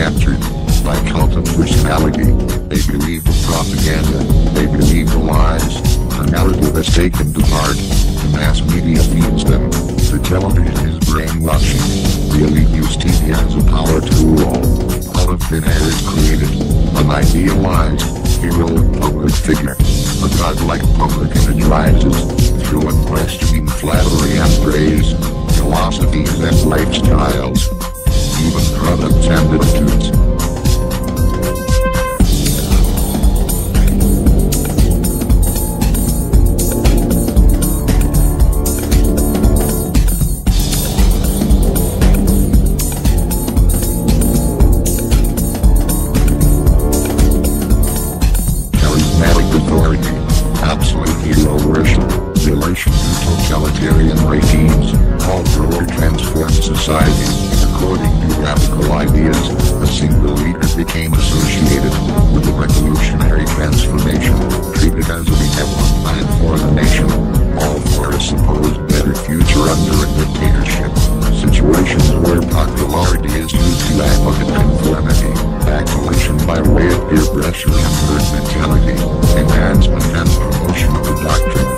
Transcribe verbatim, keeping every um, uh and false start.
captured by cult of personality. They believe the propaganda, they believe the lies. The narrative is taken to heart. The mass media feeds them. The television is brainwashing. The elite use T V as a power to rule. Out of thin air is created an idealized, heroic public figure. A godlike public image rises through unquestioning flattery and praise. Philosophies and lifestyles, even products and attitudes. Charismatic authority, absolute hero worship, relation to totalitarian regimes, all for or transform society. According to radical ideas, a single leader became associated with the revolutionary transformation, treated as a benevolent man for the nation, all for a supposed better future under a dictatorship. Situations where popularity is used to advocate conformity, accolation by way of peer pressure and herd mentality, enhancement and promotion of the doctrine.